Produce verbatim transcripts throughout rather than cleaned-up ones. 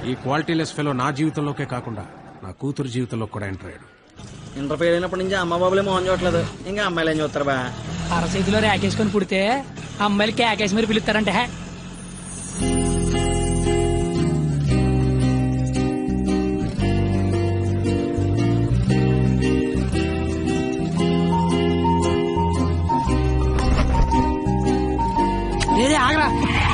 ఈ qualityless fellow నా జీవితంలోకే కాకుండా నా కూతురు జీవితంలో కూడా ఎంటర్ అయ్యాడు. ఇంటర్ ఫెయిల్ అయినప్పటి నుంచి అమ్మ బాబులే మోహన్ చూడట్లేదు, ఇంకా అమ్మాయిలు ఏం చూస్తారు బా. అరచేతిలో ర్యాకేసుకొని పుడితే అమ్మాయిలకి యాకేసి మీరు పిలుస్తారంటే లేదే ఆగరా.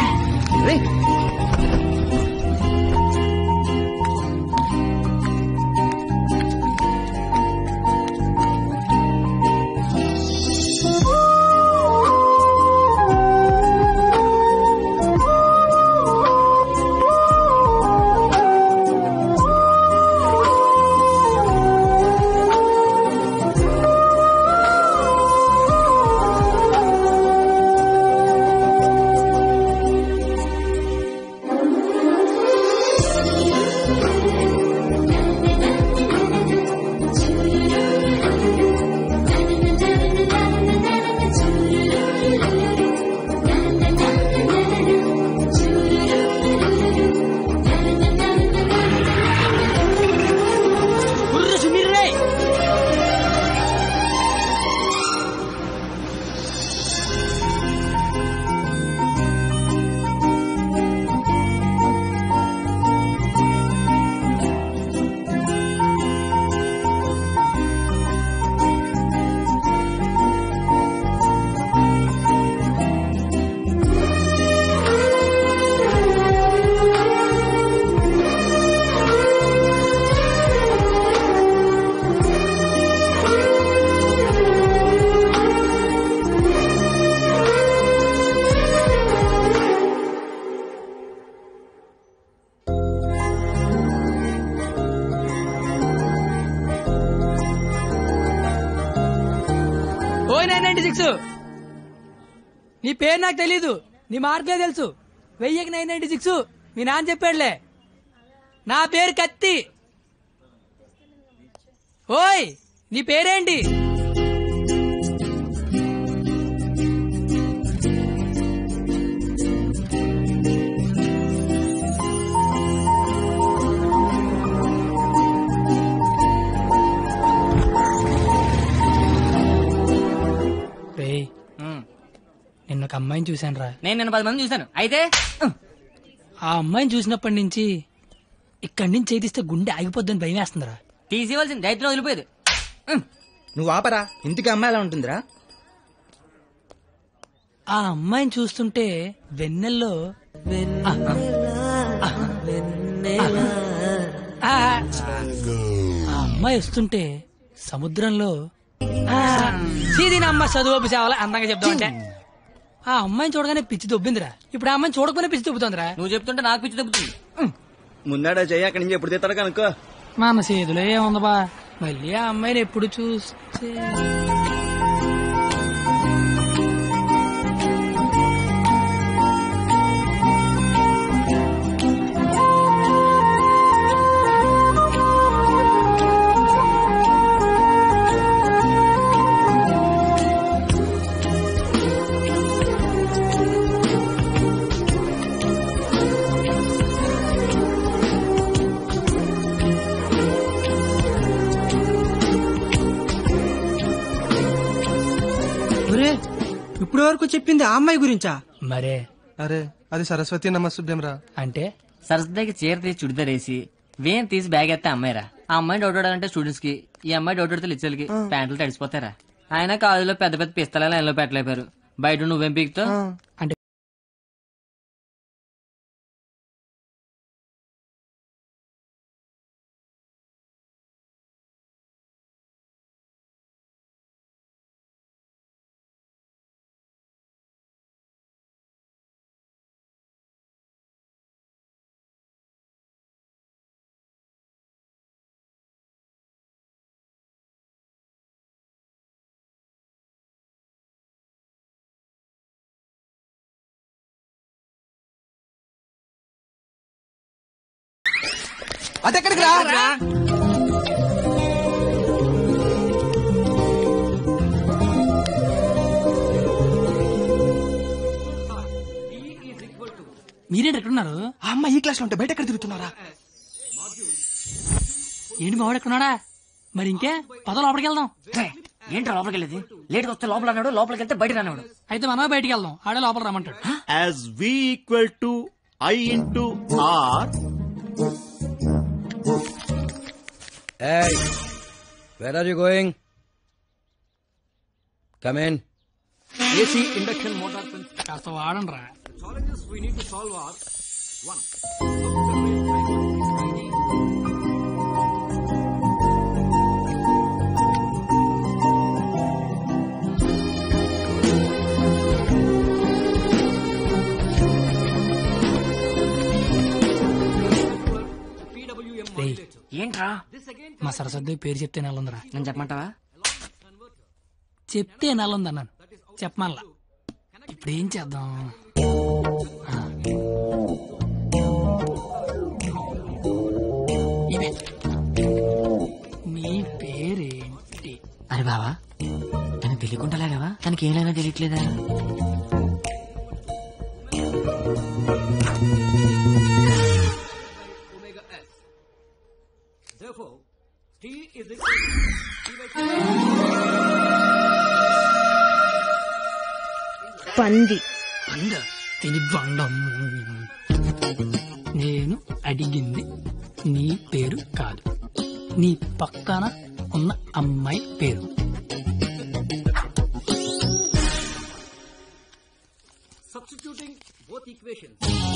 నీ పేరు నాకు తెలీదు, నీ మార్కులే తెలుసు. వెయ్యికి నైన్ నైన్టీ సిక్స్ మీ నాన్న చెప్పాడులే. నా పేరు కత్తి. ఓయ్ నీ పేరేంటి? నిన్న ఒక అమ్మాయిని చూశాను రా. నేను నిన్న పది మంది చూశాను. అయితే ఆ అమ్మాయిని చూసినప్పటి నుంచి ఇక్కడి నుంచి చేతిస్తే గుండె ఆగిపోద్దని భయం వేస్తుందిరా. తీసేవలసింది రైతులో వదిలిపోయేది. నువ్వు ఆపరా, ఇంటికి అమ్మాయి ఎలా ఉంటుందిరా? ఆ అమ్మాయిని చూస్తుంటే వెన్నెల్లో ఆ అమ్మాయి వస్తుంటే సముద్రంలో సీదీనమ్మ చదువు సేవలు అందంగా చెప్తామంటే ఆ అమ్మాయిని చూడగానే పిచ్చి దొబ్బిందిరా. ఇప్పుడు ఆ అమ్మాయిని చూడకపోయినా పిచ్చి దొబ్బుతుందిరా. నువ్వు చెప్తుంటే నాకు పిచ్చి దొబ్బుతుంది. ముందాడా చెయ్యి, అక్కడి నుంచి ఎప్పుడు తీస్తాడు కనుక్కో. మన చేతిలో ఏముంది బా, మళ్ళీ ఆ అమ్మాయిని ఎప్పుడు చూస్తే ఇప్పుడు వరకు చెప్పింది ఆ అమ్మాయి గురించా? మరే అరే అది సరస్వతి నమస్తుభ్యం రా. అంటే సరస్వతికి చీర తీసి చుడిదార్ వేసి వేన్ తీసి బ్యాగ్ ఎత్తే అమ్మాయిరా. ఆ అమ్మాయి డౌట్ అంటే స్టూడెంట్స్ కి, ఈ అమ్మాయి డౌట్ అడితే లిచ్చలకి ప్యాంట్లు తడిసిపోతారా. ఆయన కాలేజీలో పెద్ద పెద్ద పిస్తల లైన్ లో పెట్టలేపారు. బయట నువ్వేం పీకుతావు? అంటే అదెక్కడికి రా? మీరేంటి ఎక్కడున్నారు? ఆ అమ్మాయి ఈ క్లాస్ లో ఉంటే బయట ఎక్కడ తిరుగుతున్నారా? ఏంటి మావాడు ఎక్కడున్నాడా? మరి ఇంకే పద లోపలికి వెళ్దాం. ఏంట్రా లోపలికి వెళ్ళేది? లేట్ వస్తే లోపల అన్నాడు, లోపలికి వెళ్తే బయట అన్నాడు. అయితే మనమే బయటికి వెళ్దాం, ఆడే లోపల రమ్మంటాడు. As V equal to I into R. Hey, where are you going? Come in. A C induction motor principle. కాస్త వాడండి రా. Challenges we need to solve are one. ఏంట్రా? మా సరస్వతి పేరు చెప్తే నెలందరా? నేను చెప్పమంటావా? చెప్తే నెలంది అన్నాను, చెప్పమల్లా. ఇప్పుడు ఏం చేద్దాం? ఆ. ఇదే. నీ పేరేంటి? అరే బావా, తనకు తెలియకుండా కదా? తనకి ఏమైనా తెలియట్లేదా? Therefore, T is equal to పంది. తిని బండం. నేను అడిగింది నీ పేరు కాదు, నీ పక్కన ఉన్న అమ్మాయి పేరు. substituting both equations.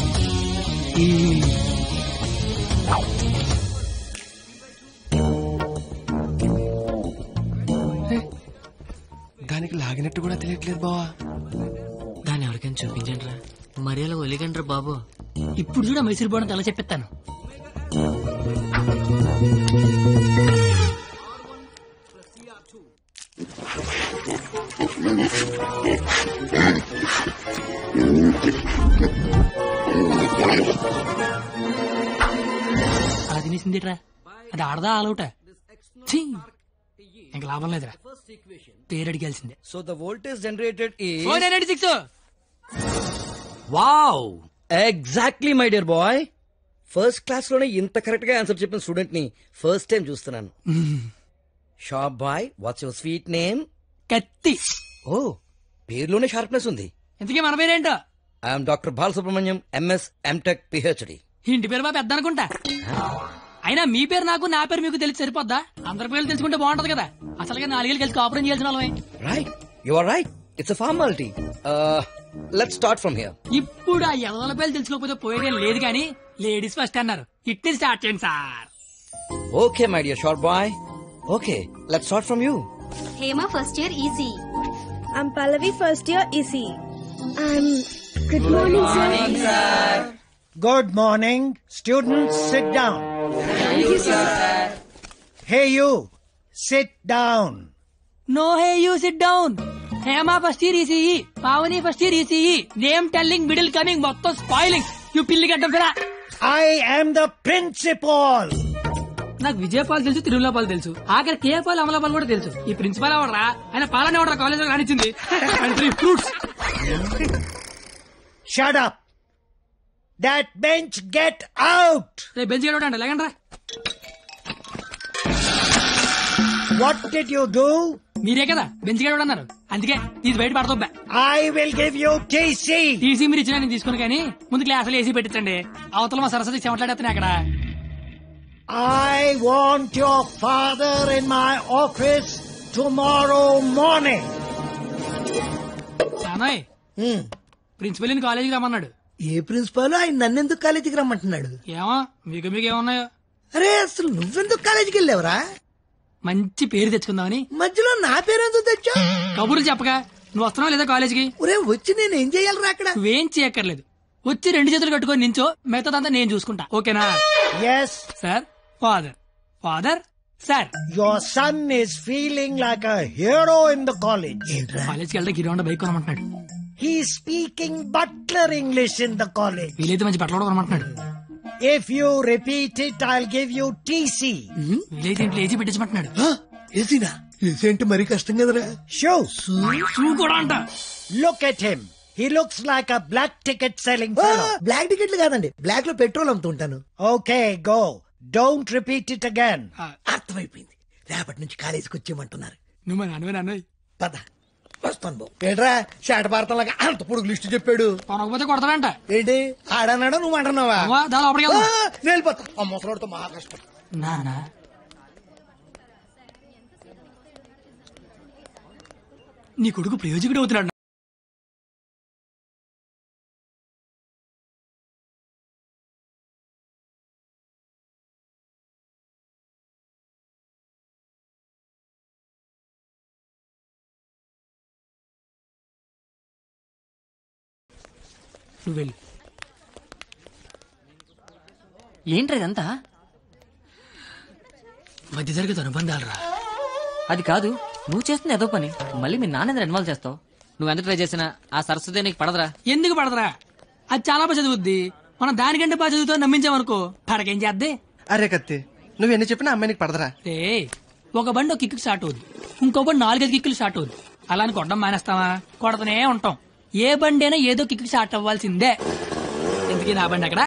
దానికి లాగినట్టు కూడా తెలియట్లేదు బావా. దాన్ని ఎవరికైనా చూపించండి రా, మరి అలా ఒలిగండ్రా బాబు. ఇప్పుడు చూడ మైసూర్ బోర్డు ఎలా చెప్పిస్తాను. అలా తినేసిందిట్రా, అది ఆడదా ఆలౌటా? ఇంకా లాభం లేదురా, పేరు అడిగాల్సిందే. So the voltage generated is... four nine six. Wow! Exactly, my dear boy. First class లోనే ఇంత కరెక్ట్ గా ఆన్సర్ చెప్పిన స్టూడెంట్ ని ఫస్ట్ టైం చూస్తున్నాను. Shop boy, what's your sweet name? కత్తి. ఓ, పేరులోనే షార్ప్నెస్ ఉంది. ఇంతకీ మన పేరేంటో? I'm doctor Balasubrahmanyam, MS, MTech, PhD. ఇంటి పేరు బాబు పెద్ద అనుకుంటా. అయినా మీ పేరు నాకు, నా పేరు మీకు తెలిసి సరిపోద్దా? అందరి పేర్లు తెలుసుకుంటే బాగుంటది కదా. అసలుగా నాలుగేళ్ళు కలిసి కాపురం చేయాల్సిన వాళ్ళమే. Right, you are right. It's a formality. Let's start from here. ఇప్పుడు ఆ ఎదల పేర్లు తెలుసుకోకపోతే పోయేదేం లేదు కానీ లేడీస్ ఫస్ట్ అన్నారు, ఇట్టి స్టార్ట్ చేయండి sir. Okay my dear short boy. Okay, let's start from you. Hema first year E C. I'm Pallavi first year E C. I'm good morning, sir. Good morning. Students, sit down. Thank you, sir. Hey, you. Sit down. No hey you sit down. Hema first year ECE, Pavani first year ECE. Name telling, middle coming, మొత్తం spoiling. You పిల్లి గడ్డం కదా. I am the principal. నాకు విజయపాల్ తెలుసు, తిరుమలపాల్ తెలుసు, ఆఖరి కేపాల్, అమలాపాల్ కూడా తెలుసు. ఈ ప్రిన్సిపాల్ ఎవడరా? ఆయన పాలనే ఎవడరా కాలేజ్ లో రానిచ్చింది? Fruits. Shut up. That bench, get out. రేపు బెంచ్ గడవడండి, లేకండి రా. What did you do? మీరే కదా బెంచ్ గడవడన్నారు, అందుకే తీసి బయట పడతా. I will give you T C. TC మీరు ఇచ్చినా నేను తీసుకుని, కానీ ముందు క్లాసులు ఏసీ పెట్టించండి. అవతల మా సరస్వతి చెమట్లాడేస్తున్నాయి అక్కడ. I want your father in my office tomorrow morning. చానాయ్, ప్రిన్సిపల్ ని కాలేజీకి రమ్మన్నాడు. ఏ ప్రిన్సిపాల్ ఆయన నన్నెందుకు కాలేజీకి రమ్మంటున్నాడు? ఏమో మీకు మీకు ఏమున్నాయో. అరే అసలు నువ్వెందుకు కాలేజీకి వెళ్ళావురా? మంచి పేరు తెచ్చుకుందామని. మధ్యలో నా పేరు ఎందుకు తెచ్చా? కబుర్లు చెప్పగా నువ్వు వస్తున్నావు లేదా కాలేజీకి? ఒరే వచ్చి నేను ఏం చెయ్యాలరా అక్కడ? నువ్వేం చేయక్కర్లేదు, వచ్చి రెండు చేతులు కట్టుకొని నించో, మిగతాదంతా నేను చూసుకుంటా, ఓకేనా? Yes. Sir, father, father, sir. Your son is feeling like a hero in the college. కాలేజ్కి వెళ్తే గిరి బైక్ కొనమంటున్నాడు. He's speaking butler English in the college. వీలైతే మంచి బట్టలు కూడా కొనమంటున్నాడు. If you repeat it, I'll give you T C. వీలైతే ఇంట్లో AC పెట్టించమంటున్నాడు. ఏసీనా? AC అంటే మరీ కష్టం కదరా. Shoes. షూ కూడా అంట. Look at him. He looks like a black ticket selling fellow. Black టికెట్లు కాదండి, బ్లాక్ లో పెట్రోల్ అమ్ముతుంటాను. Okay, go. Don't repeat it again. అర్థమైపోయింది, రేపటి నుంచి కాలేజీకి వచ్చేయమంటున్నారు. నువ్వు మా నాన్నవే నాన్న పద వస్తాను బాబు. ఏంట్రా శాట భారతంలాగా అంత పొడుగు లిస్టు చెప్పాడు. కొనకపోతే కొడతాడంట. ఏంటి ఆడన్నాడా నువ్వు అంటున్నావా? దాని లోపలికి వెళ్దాం. నేను వెళ్ళిపోతా. ఆ ముసలాడితో మహా కష్టం. నాన్న నీ కొడుకు ప్రయోజకుడు అవుతున్నాడు. నువ్వు వెళ్ళు. ఏంట్రా ఇదంతా? మధ్య తరగతి అనుబంధాలు రా. అది కాదు, నువ్వు చేస్తున్న ఏదో పని మళ్ళీ మీ నాన్న ఇన్వాల్వ్ చేస్తావు. నువ్వు ఎంత ట్రై చేసినా ఆ సరస్వతి నీకు పడదురా. ఎందుకు పడదరా? అది చాలా బాగా చదువుద్ది. మనం దానికంటే బాగా చదువుతో నమ్మించామనుకో పడకేం చేద్దే. అరే కత్తి, నువ్వు ఎన్ని చెప్పినా అమ్మాయికి పడదరా. రే, ఒక బండి ఒక కిక్కు స్టార్ట్ అవుద్ది, ఇంకో బండి నాలుగైదు కిక్కులు స్టార్ట్ అవుద్ది. అలా అని కొట్టడం మానేస్తావా? కొడతనే ఉంటాం. ఏ బండి అయినా ఏదో కిక్కు స్టార్ట్ అవ్వాల్సిందే. ఎందుకు నా బండి అక్కడ